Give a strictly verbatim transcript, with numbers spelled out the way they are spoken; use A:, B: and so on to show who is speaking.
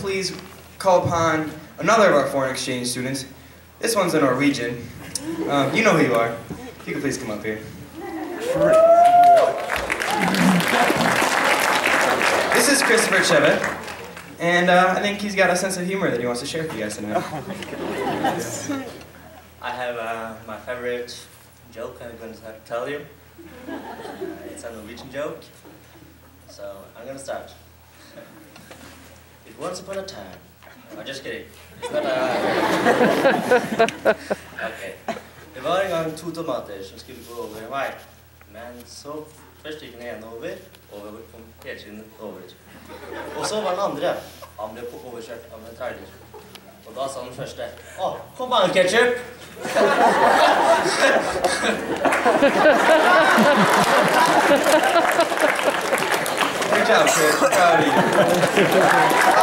A: please call upon another of our foreign exchange students. This one's a Norwegian. Um, you know who you are. If you could please come up here. This is Christoffer, and uh, I think he's got a sense of humor that he wants to share with you guys tonight.
B: Oh my goodness.
C: I have uh, my favorite joke I'm going to tell you. Uh, it's a Norwegian joke, so I'm going to start. It once upon a time. I'm just kidding. It's not a... Okay. Det var en gang to tomater som skulle gå over en vei. Men så først gikk den ene over, over kom helsiden over. Og så var den andre. Han ble overkjørt av en trailer. Og da sa den første, «Å, kom an, ketchup!»
A: Good job, kid. Proud of you.